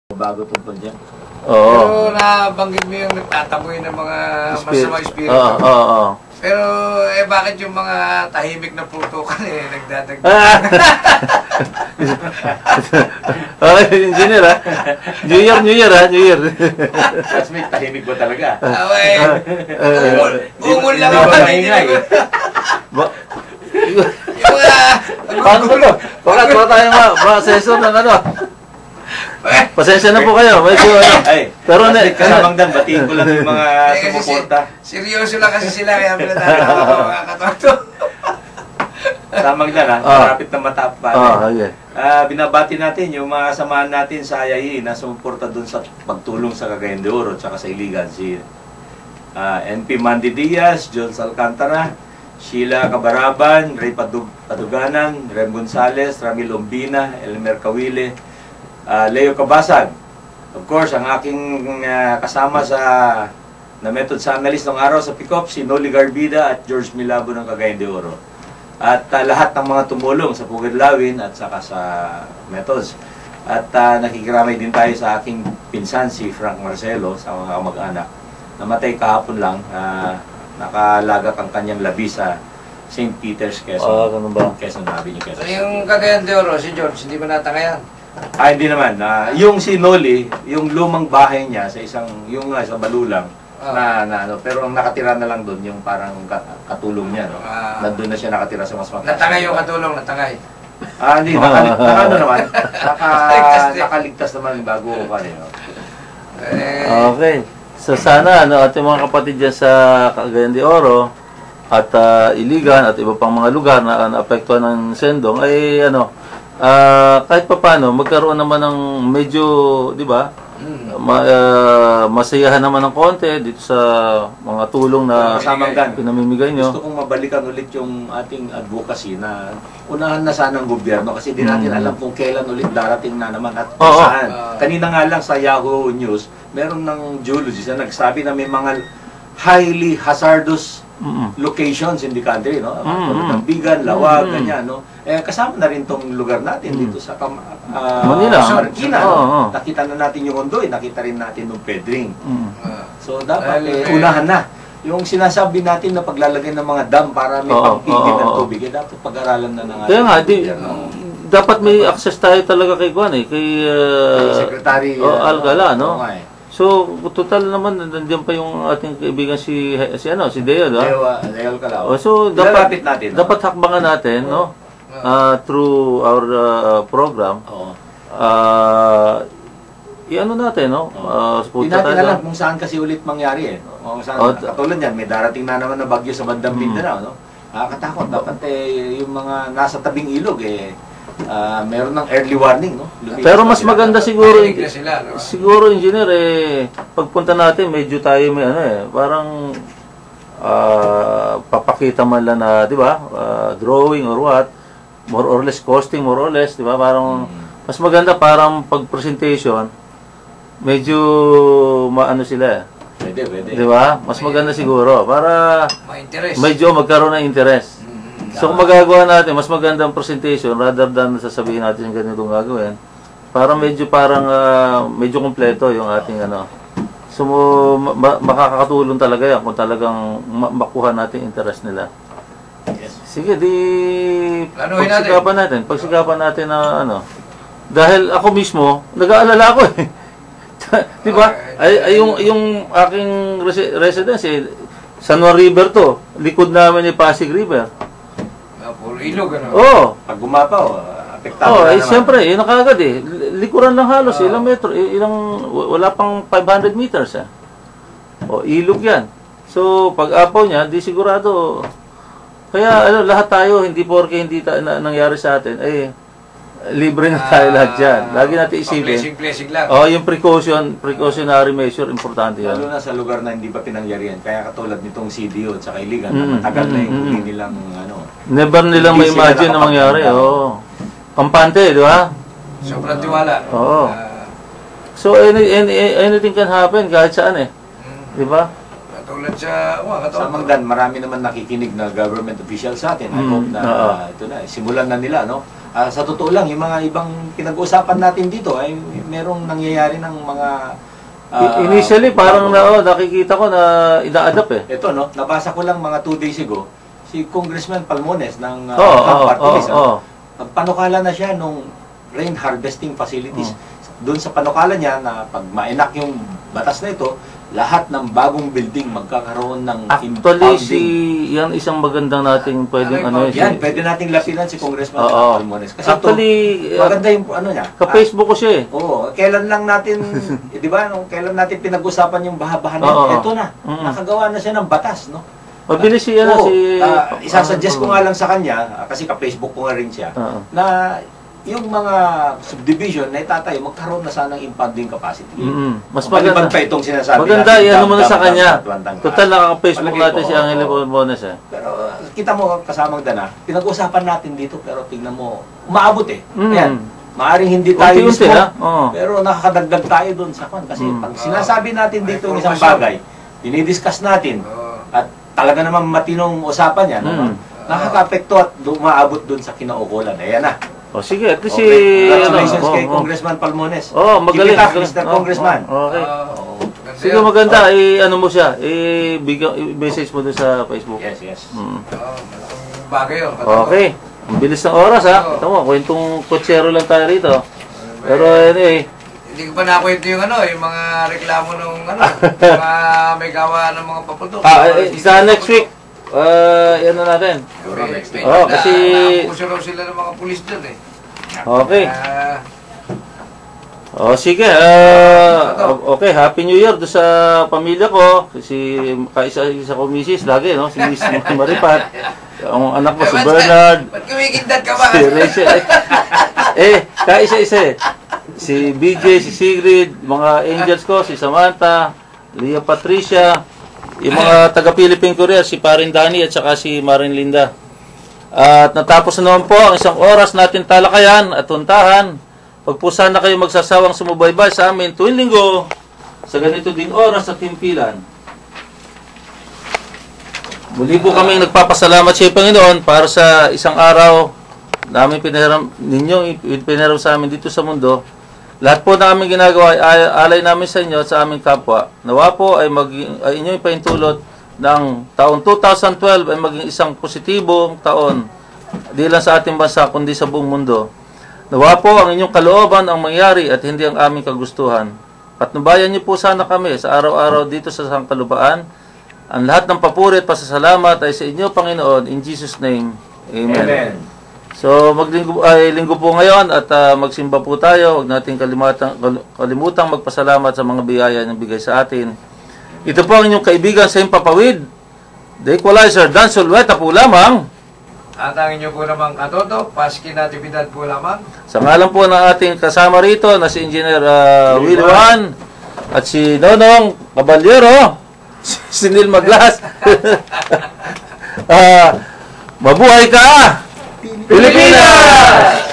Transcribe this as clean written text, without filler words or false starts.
bago tungkol dyan. Pero nabanggit mo yung nagtataboy ng mga masama espiritu. Pero bakit yung mga tahimik na putukan nagdadagdag? Engineer ha? New Year. Mas may tahimik ba talaga? Umul lang ako. Paano ba ito? Bakit wala tayong ma-sensor ng ano? Pasensya na po kayo. Medyo ano. Pero kasamang dan, batiin ko lang yung mga sumuporta. Seryoso lang kasi sila, kaya pinatatawa mga katoto. Samang dan ha, marapit na matapad. Binabati natin yung mga samahan natin sa IAE na sumuporta dun sa pagtulong sa Cagayan de Oro at sa Iligan. Si NP Mandy Diaz, John Alcantara, Sheila Cabaraban, Ray Paduganan, Rem Gonzales, Ramil Ombina, Elmer Kawile, Leo Cabasag. Of course, ang aking kasama na method sa analyst ng araw sa pick-up, si Noli Garbida at George Milabo ng Cagayan de Oro. At lahat ng mga tumulong sa Puget Lawin at saka sa methods. At nakikiramay din tayo sa aking pinsan, si Frank Marcelo, sa mga kamag-anak. Namatay kahapon lang, nakalagak ang kanyang labi sa St. Peter's, Quezon. Ganun ba? Quezon Avenue, Quezon. So yung Cagayan de Oro, si George, hindi ba natangayan? Hindi naman. Yung si Noli, yung lumang bahay niya sa yung sa Balulang, pero ang nakatira na lang doon, yung parang katulong niya, no? Nandun na siya nakatira sa mas mataas. Natangay yung katulong, natangay. Hindi, naman. Nakaligtas naman bago kanino. Okay. So sana, ating mga kapatid dyan sa Cagayan de Oro, at Iligan, at iba pang mga lugar na naapektuhan ng sendong, ay kahit pa paano, magkaroon naman ng medyo, di ba, masayahan naman ng konti dito sa mga tulong na pinamimigay nyo. Gusto kong mabalikan ulit yung ating advocacy na unahan na sana ng gobyerno kasi di natin alam kung kailan ulit darating na naman at kung saan. Kanina nga lang sa Yahoo News, meron ng geologist na nagsabi na may mga highly hazardous locations in the country, no? Bigan, Lawag, ganyan, no? Kasama na rin tong lugar natin dito sa Manila, sa Marikina, no? Nakita na natin yung Ondoy, nakita rin natin yung Pedring. So dapat unahan na. Yung sinasabi natin na paglalagay ng mga dam para may pagpigil ng tubig, dapat pag-aralan na ng kaya nga, dapat may access tayo talaga kay Juan, kay Secretary Alcala, no? So, total naman, nandiyan pa yung ating kaibigan si Deo, no? Deo Alcalao. So, dapat hakbangan natin, no? Through our program. I-ano natin, no? Hindi natin alam kung saan kasi ulit mangyari, katulad yan, may darating na naman na bagyo sa bandang Mindanao, no? Nakakatakot. Dapat yung mga nasa tabing ilog, meron ng early warning, no? Pero mas maganda siguro, engineer, pagpunta natin, medyo tayo may parang papakita man lang na, di ba, drawing or what, more or less costing, more or less, di ba, parang, mas maganda parang pag-presentation, medyo maano sila, Pwede. Di ba? Mas maganda siguro, para medyo magkaroon ng interest. So kung magagawa natin, mas magandang presentation rather than sasabihin natin yung ganitong gagawin, para medyo medyo kompleto yung ating So makakatulong talaga yan kung talagang makuha natin interest nila. Sige, pagsikapan natin na dahil ako mismo, nag-aalala ako Di ba? Yung aking residence, San Juan River to, likod namin yung Pasig River. Puro ilog, Pag gumapaw, apektado na naman. Siyempre, yun na kagad likuran lang halos, ilang metro, wala pang 500 meters ilog yan. So, pag apaw niya, di sigurado. Kaya, lahat tayo, hindi porke hindi nangyari sa atin, libre na tayo lahat dyan. Lagi natin isipin. Blessing lang. Yung precautionary measure, importante yan. Lalo na sa lugar na hindi pa pinangyarihan. Kaya katulad nitong CDO at saka Iligan, matagal na yung huli nilang Never nilang ma-imagine na mangyari. Kampante, di ba? Sobrang tiwala. So, anything can happen kahit saan Di ba? Katulad sa Mangdan, marami naman nakikinig na government officials sa atin. I hope na ito na, simulan na nila, no? Sa totoo lang, yung mga ibang pinag-uusapan natin dito ay merong nangyayari ng mga initially parang nakikita ko na ina-adapt eh. Ito no, nabasa ko lang mga 2 days ago si Congressman Palmones ng party list. Panukala na siya nung rain harvesting facilities. Doon sa panukala niya na pag ma-enact yung batas na ito, lahat ng bagong building magkakaroon ng actually yan isang magandang nating pwedeng yan, pwede nating lapitan si Congressman Palmones. Kasi actually maganda yung niya. Ka-Facebook ko siya eh. Oo, kailan lang natin di ba, kailan natin pinag-usapan yung baha-baha na ito na. Nakagawa na siya ng batas, no? Mabilis siya na isasuggest ko nga lang sa kanya, kasi ka-Facebook ko nga rin siya, na yung mga subdivision na itatayo, magkaroon na sanang impounding capacity. Mas maganda pa itong sinasabi maganda, yan mo na sa kanya. Total, nakaka-Facebook natin si Angelo Palmones eh. Pero kita mo, kasamang Dana, pinag-usapan natin dito, pero tingnan mo, umaabot eh. Ayan, maaring hindi tayo mismo, pero nakakadagdag tayo doon sa kwan. Kasi pag sinasabi natin dito ng isang bagay, dinidiscuss natin, at talaga naman matinong usapan yan, nakaka-apekto at umaabot doon sa kinaukulan. Ayan na. Sige, at least congratulations kay Congressman Palmones. Magaling. Keep it up, Mr. Congressman. Okay. Sige, maganda. Ano mo siya? I-message mo doon sa Facebook. Yes. Bagay yun. Okay. Ang bilis ng oras ha. Ito mo, kwentong kutsero lang tayo rito. Pero anyway. Hindi ko pa nakwento yung yung mga reklamo ng mga may gawa ng mga paputok. Sa next week. Yan na natin. Kasi puso raw sila ng mga pulis dyan eh. Okay. Sige. Okay, Happy New Year do sa pamilya ko. Si kaisa ko misis lagi, no? Si Miss Maripat. Ang anak ko si Bernard. Ba't kumikindat ka ba? Si Rachel. Kaisa-isa eh. Si BJ, si Sigrid, mga angels ko, si Samantha, Leah Patricia, yung mga taga-Philippine Korea, si Parin Danny at saka si Marin Linda. At natapos na naman po ang isang oras natin talakayan at tuntahan. Pag po sana kayo magsasawang sumubaybay sa amin tuwing linggo sa ganito din oras at timpilan. Muli po kaming nagpapasalamat sa Panginoon para sa isang araw namin pinahiram sa amin dito sa mundo. Lahat po na aming ginagawa ay alay namin sa inyo at sa aming kapwa. Nawa po ay inyong ipaintulot ng taong 2012 ay maging isang positibong taon di lang sa ating bansa kundi sa buong mundo. Nawa po ang inyong kalooban ang mangyari at hindi ang aming kagustuhan. Patnubayan niyo po sana kami sa araw-araw dito sa sangkalupaan. Ang lahat ng papuri at pasasalamat ay sa inyo, Panginoon. In Jesus' name, Amen. So, linggo po ngayon at magsimba po tayo. Huwag natin kalimutang magpasalamat sa mga biyaya na bigay sa atin. Ito po ang inyong kaibigan sa Impapawid, The Equalizer, Dan Solweta po lamang. At ang inyo po namang katoto, Paski Natividad po lamang. Sa ngalan po ng ating kasama rito na si Engineer Willie Juan at si Nonong Caballero, si Neil Maglas. Mabuhay ka! Pilipinas!